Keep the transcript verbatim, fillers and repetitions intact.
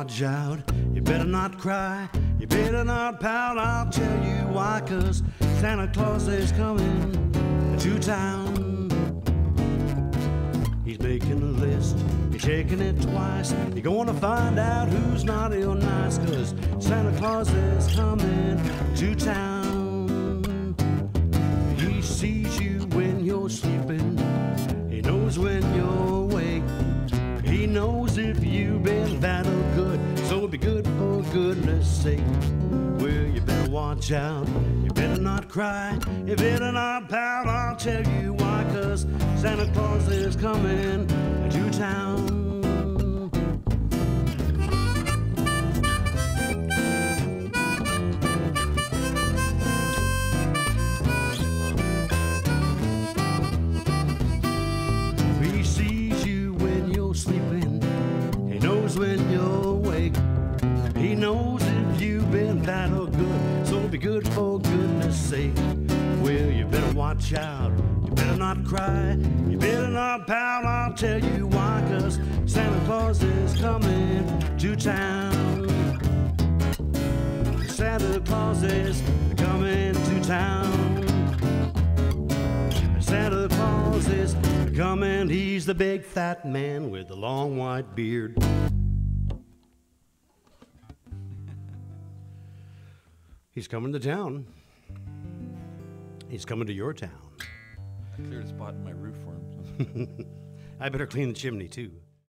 watch out, you better not cry, you better not pout, I'll tell you why, 'cause Santa Claus is coming to town. He's making a list, he's checking it twice, you're gonna find out who's naughty or nice, 'cause Santa Claus is coming to town. He sees you when you're sleeping, he knows when you're awake, he knows if you've been bad or good, so be good for goodness sake. Well, you better watch out, you better not cry, you better not pout, I'll tell you why, 'cause Santa Claus is coming to town. He sees you when you're sleeping, he knows when you're awake, he knows if you've been bad or good, so be good for goodness sake. Well, you better watch out, you better not cry, you better not pout, I'll tell you why, 'cause Santa Claus is coming to town. Santa Claus is coming to town. Santa Claus is coming, he's the big fat man with the long white beard. He's coming to town. He's coming to your town. I cleared a spot in my roof for him. I better clean the chimney too.